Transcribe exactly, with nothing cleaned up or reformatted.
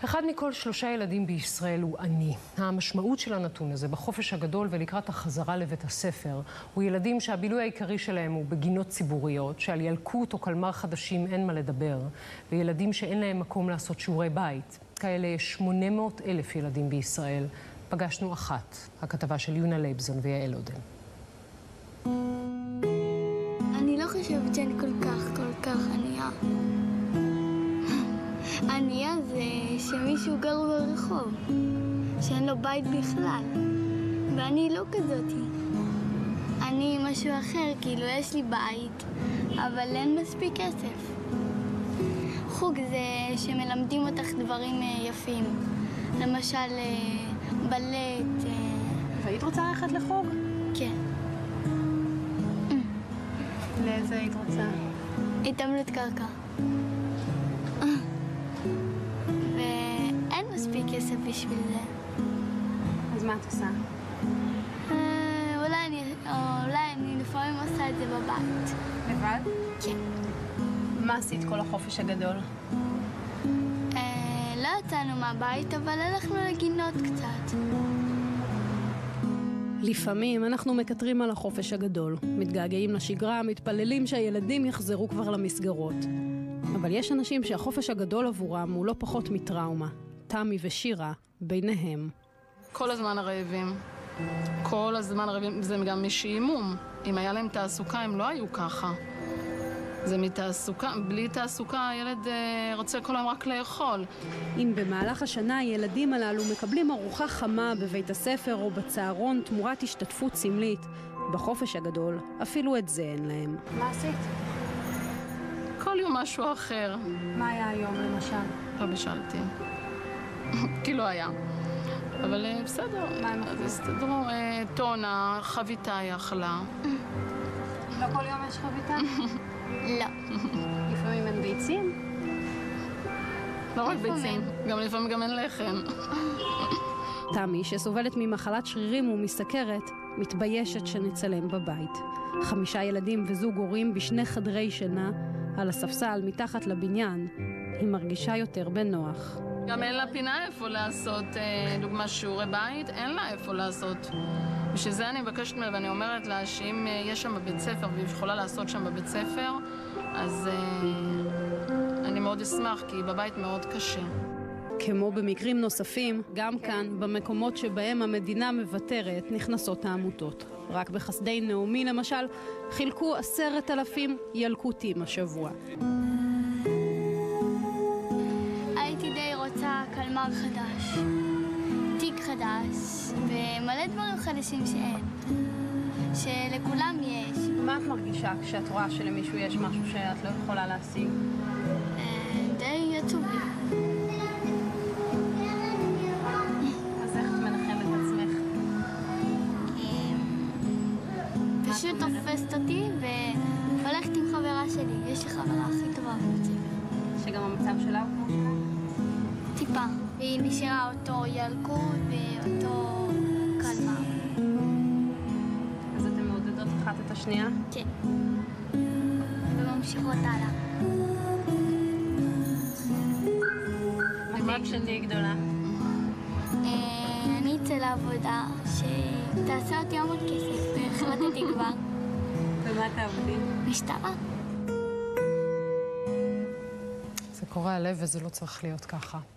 אחד מכל שלושה ילדים בישראל הוא עני. המשמעות של הנתון הזה בחופש הגדול ולקראת החזרה לבית הספר הוא ילדים שהבילוי העיקרי שלהם הוא בגינות ציבוריות, שעל ילקוט או קלמר חדשים אין מה לדבר, וילדים שאין להם מקום לעשות שיעורי בית. כאלה יש שמונה מאות אלף ילדים בישראל. פגשנו אחת, הכתבה של יונה לייבזון ויעל עודן. אני לא חושבת שאני כל כך, כל כך ענייה. ענייה זה שמישהו גר ברחוב, שאין לו בית בכלל, ואני לא כזאתי. אני משהו אחר, כאילו יש לי בית, אבל אין מספיק כסף. חוג זה שמלמדים אותך דברים יפים, למשל בלט. והיית רוצה ללכת לחוג? כן. לאיזה היית רוצה? התעמלות קרקע. ואין מספיק כסף בשביל זה. אז מה את עושה? אולי אני, אולי אני לפעמים עושה את זה בבית. לבד? כן. מה עשית כל החופש הגדול? לא יצאנו מהבית, אבל הלכנו לגינות קצת. לפעמים אנחנו מקטרים על החופש הגדול, מתגעגעים לשגרה, מתפללים שהילדים יחזרו כבר למסגרות. אבל יש אנשים שהחופש הגדול עבורם הוא לא פחות מטראומה. תמי ושירה ביניהם. כל הזמן הרעבים. כל הזמן הרעבים, זה גם משעימום. אם היה להם תעסוקה, הם לא היו ככה. זה מתעסוקה, בלי תעסוקה הילד אה, רוצה כל היום רק לאכול. אם במהלך השנה הילדים הללו מקבלים ארוחה חמה בבית הספר או בצהרון תמורת השתתפות סמלית, בחופש הגדול אפילו את זה אין להם. מה עשית? כל יום משהו אחר. מה היה היום למשל? לא בשלתי. כי לא היה. אבל אה, בסדר. מה הם אכלו? אז הסתדרו. אה, טונה, חביתה היא אכלה. לא כל יום יש חביתה? לא. לפעמים אין ביצים? לא רק ביצים, גם לפעמים גם אין לחם. תמי, שסובלת ממחלת שרירים ומסכרת, מתביישת שנצלם בבית. חמישה ילדים וזוג הורים בשני חדרי שינה, על הספסל מתחת לבניין, היא מרגישה יותר בנוח. גם אין לה פינה איפה לעשות, דוגמה שיעורי בית, אין לה איפה לעשות. בשביל זה אני מבקשת ממנה ואני אומרת לה שאם יש שם בבית ספר והיא יכולה לעשות שם בבית ספר, אז uh, אני מאוד אשמח, כי בבית מאוד קשה. כמו במקרים נוספים, גם כאן, במקומות שבהם המדינה מוותרת, נכנסות העמותות. רק בחסדי נעמי למשל, חילקו עשרת אלפים ילקוטים השבוע. הייתי די רוצה קלמר חדש, תיק חדש, ומלא דברים חדשים שאין, שלכולם יש. מה את מרגישה כשאת רואה שלמישהו יש משהו שאת לא יכולה להשיג? די עצוב לי. אז איך את מנחמת את עצמך? פשוט תופסת אותי והולכת עם חברה שלי. יש לי חברה הכי טובה בבית ספר. שגם המצב שלה הוא כמו שלך? טיפה. והיא נשארה אותו ילקוט ואותו קלמר. אז אתן מעודדות אחת את השנייה? כן. וממשיכות הלאה. מה כשתהיי גדולה? אני אצא לעבודה שתעשה אותי המון כסף, והחלטתי כבר. ומה תעבדי? משטרה. זה קורע לב וזה לא צריך להיות ככה.